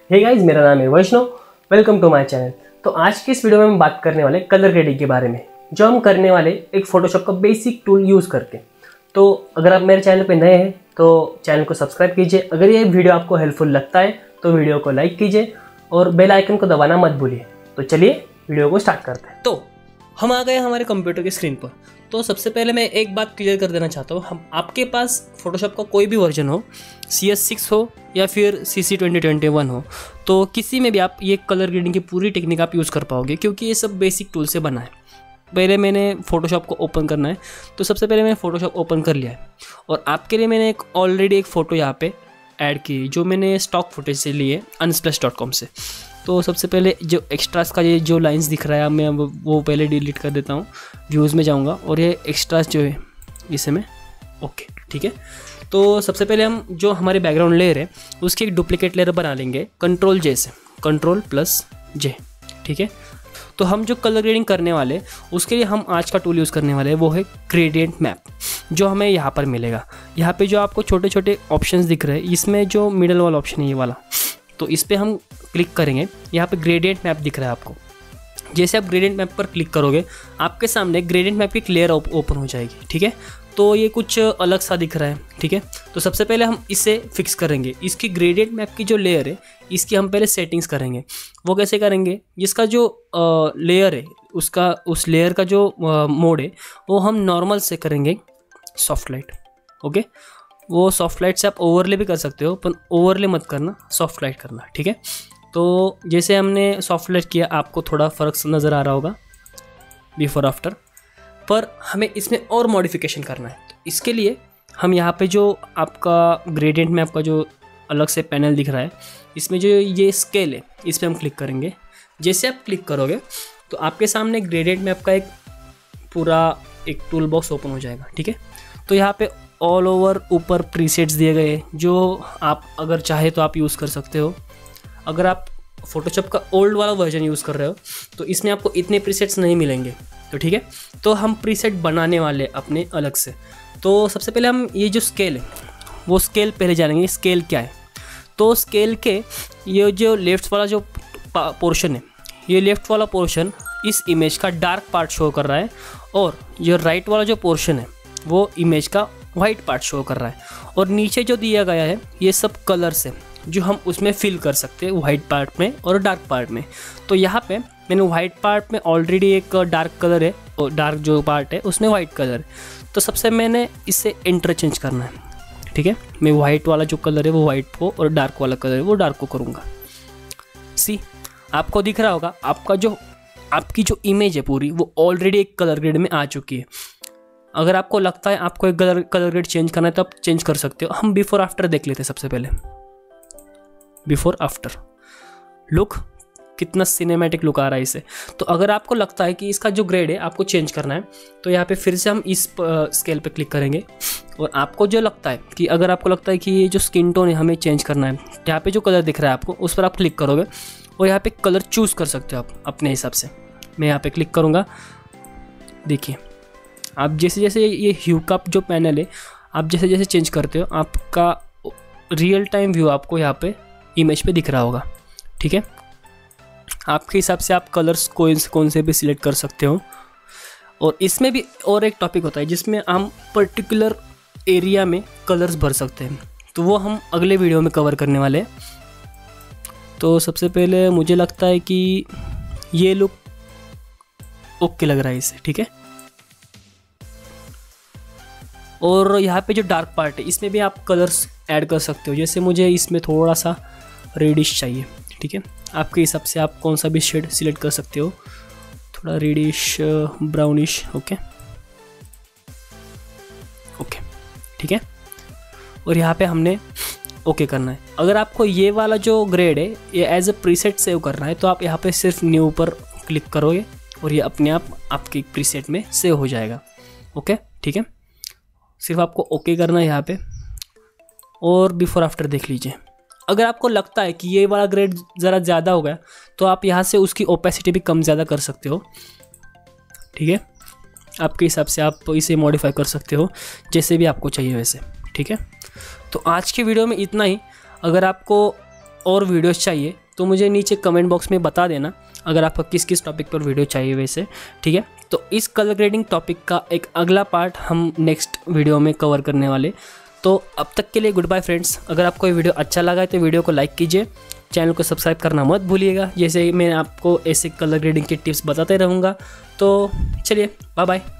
Hey guys, मेरा नाम है Vaishnav. Welcome to my channel. तो आज के इस वीडियो में हम बात करने वाले कलर ग्रेडिंग के बारे में, जो हम करने वाले एक फोटोशॉप का बेसिक टूल यूज़ करके। तो अगर आप मेरे चैनल पे नए हैं तो चैनल को सब्सक्राइब कीजिए। अगर ये वीडियो आपको हेल्पफुल लगता है तो वीडियो को लाइक कीजिए और बेल आइकन को दबाना मत भूलिए। तो चलिए वीडियो को स्टार्ट करते हैं। तो हम आ गए हमारे कंप्यूटर की स्क्रीन पर। तो सबसे पहले मैं एक बात क्लियर कर देना चाहता हूँ, हम आपके पास फोटोशॉप का कोई भी वर्जन हो, CS6 हो या फिर CC 2021 हो, तो किसी में भी आप ये कलर ग्रेडिंग की पूरी टेक्निक आप यूज़ कर पाओगे, क्योंकि ये सब बेसिक टूल से बना है। पहले मैंने फ़ोटोशॉप को ओपन करना है, तो सबसे पहले मैंने फ़ोटोशॉप ओपन कर लिया है और आपके लिए मैंने ऑलरेडी एक फ़ोटो यहाँ पे ऐड की, जो मैंने स्टॉक फुटेज से लिए unsplash.com से। तो सबसे पहले जो एक्स्ट्रास का ये जो लाइंस दिख रहा है, मैं वो पहले डिलीट कर देता हूँ। व्यूज़ में जाऊँगा और ये एक्स्ट्रास जो है इसे मैं ओके, ठीक है। तो सबसे पहले हम जो हमारे बैकग्राउंड लेयर है उसकी एक डुप्लीकेट लेयर बना लेंगे Ctrl+J से, Ctrl+J, ठीक है। तो हम जो कलर ग्रेडिंग करने वाले उसके लिए हम आज का टूल यूज़ करने वाले हैं, वो है ग्रेडियंट मैप, जो हमें यहाँ पर मिलेगा। यहाँ पे जो आपको छोटे छोटे ऑप्शंस दिख रहे हैं, इसमें जो मिडल वाला ऑप्शन है ये वाला, तो इस पर हम क्लिक करेंगे। यहाँ पे ग्रेडियंट मैप दिख रहा है आपको। जैसे आप ग्रेडियंट मैप पर क्लिक करोगे आपके सामने ग्रेडियंट मैप की एक लेयर ओपन हो जाएगी, ठीक है। तो ये कुछ अलग सा दिख रहा है, ठीक है। तो सबसे पहले हम इसे फिक्स करेंगे। इसकी ग्रेडियंट मैप की जो लेयर है इसकी हम पहले सेटिंग्स करेंगे। वो कैसे करेंगे, जिसका जो लेयर है उसका, उस लेयर का जो मोड है वो हम नॉर्मल से करेंगे सॉफ्ट लाइट, ओके। वो सॉफ्ट लाइट से आप ओवरले भी कर सकते हो, पर ओवरले मत करना, सॉफ्ट लाइट करना, ठीक है। तो जैसे हमने सॉफ्ट लाइट किया, आपको थोड़ा फ़र्क नज़र आ रहा होगा बिफोर आफ्टर, पर हमें इसमें और मॉडिफिकेशन करना है। तो इसके लिए हम यहाँ पे जो आपका ग्रेडियंट में आपका जो अलग से पैनल दिख रहा है, इसमें जो ये स्केल है इस पर हम क्लिक करेंगे। जैसे आप क्लिक करोगे तो आपके सामने ग्रेडियंट में आपका एक पूरा एक टूल बॉक्स ओपन हो जाएगा, ठीक है। तो यहाँ पे ऑल ओवर ऊपर प्रीसेट्स दिए गए, जो आप अगर चाहे तो आप यूज़ कर सकते हो। अगर आप फोटोशॉप का ओल्ड वाला वर्जन यूज़ कर रहे हो तो इसमें आपको इतने प्रीसेट्स नहीं मिलेंगे, तो ठीक है। तो हम प्रीसेट बनाने वाले अपने अलग से। तो सबसे पहले हम ये जो स्केल है वो स्केल पहले जानेंगे। स्केल क्या है, तो स्केल के ये जो लेफ्ट वाला जो पोर्शन है, ये लेफ्ट वाला पोर्शन इस इमेज का डार्क पार्ट शो कर रहा है, और ये राइट वाला जो पोर्शन है वो इमेज का वाइट पार्ट शो कर रहा है। और नीचे जो दिया गया है ये सब कलर्स है जो हम उसमें फिल कर सकते हैं, वाइट पार्ट में और डार्क पार्ट में। तो यहाँ पे मैंने वाइट पार्ट में ऑलरेडी एक डार्क कलर है और डार्क जो पार्ट है उसमें वाइट कलर है। तो सबसे मैंने इससे इंटरचेंज करना है, ठीक है। मैं वाइट वाला जो कलर है वो वाइट को और डार्क वाला कलर है वो डार्क को करूँगा। सी आपको दिख रहा होगा, आपकी जो इमेज है पूरी वो ऑलरेडी एक कलर ग्रेड में आ चुकी है। अगर आपको लगता है आपको एक कलर ग्रेड चेंज करना है तो आप चेंज कर सकते हो। हम बिफोर आफ्टर देख लेते हैं। सबसे पहले बिफोर आफ्टर लुक, कितना सिनेमैटिक लुक आ रहा है इसे। तो अगर आपको लगता है कि इसका जो ग्रेड है आपको चेंज करना है तो यहाँ पे फिर से हम इस स्केल पे क्लिक करेंगे, और आपको जो लगता है कि अगर आपको लगता है कि ये जो स्किन टोन है हमें चेंज करना है, यहाँ पे जो कलर दिख रहा है आपको उस पर आप क्लिक करोगे और यहाँ पे कलर चूज़ कर सकते हो आप अपने हिसाब से। मैं यहाँ पे क्लिक करूँगा, देखिए आप जैसे जैसे ये ह्यू का जो पैनल है आप जैसे जैसे चेंज करते हो आपका रियल टाइम व्यू आपको यहाँ पे इमेज पे दिख रहा होगा, ठीक है। आपके हिसाब से आप कलर्स कौन से भी सिलेक्ट कर सकते हो। और इसमें भी और एक टॉपिक होता है जिसमें हम पर्टिकुलर एरिया में कलर्स भर सकते हैं, तो वो हम अगले वीडियो में कवर करने वाले हैं। तो सबसे पहले मुझे लगता है कि ये लुक ओके लग रहा है इसे, ठीक है। और यहाँ पे जो डार्क पार्ट है इसमें भी आप कलर्स ऐड कर सकते हो। जैसे मुझे इसमें थोड़ा सा रेडिश चाहिए, ठीक है। आपके हिसाब से आप कौन सा भी शेड सिलेक्ट कर सकते हो, थोड़ा रेडिश ब्राउनिश, ओके ओके, ठीक है। और यहाँ पे हमने ओके करना है। अगर आपको ये वाला जो ग्रेड है ये एज ए प्रीसेट सेव करना है तो आप यहाँ पे सिर्फ न्यू पर क्लिक करोगे और ये अपने आप आपके प्रीसेट में सेव हो जाएगा, ओके, ठीक है। सिर्फ आपको ओके करना है यहाँ पे, और बिफोर आफ्टर देख लीजिए। अगर आपको लगता है कि ये वाला ग्रेड ज़रा ज़्यादा हो गया तो आप यहाँ से उसकी ओपेसिटी भी कम ज़्यादा कर सकते हो, ठीक है। आपके हिसाब से आप इसे मॉडिफाई कर सकते हो जैसे भी आपको चाहिए वैसे, ठीक है। तो आज की वीडियो में इतना ही। अगर आपको और वीडियोस चाहिए तो मुझे नीचे कमेंट बॉक्स में बता देना, अगर आपको किस किस टॉपिक पर वीडियो चाहिए वैसे, ठीक है। तो इस कलर ग्रेडिंग टॉपिक का एक अगला पार्ट हम नेक्स्ट वीडियो में कवर करने वाले। तो अब तक के लिए गुड बाय फ्रेंड्स। अगर आपको ये वीडियो अच्छा लगा है तो वीडियो को लाइक कीजिए, चैनल को सब्सक्राइब करना मत भूलिएगा। जैसे मैं आपको ऐसे कलर ग्रेडिंग के टिप्स बताते रहूँगा। तो चलिए बाय बाय।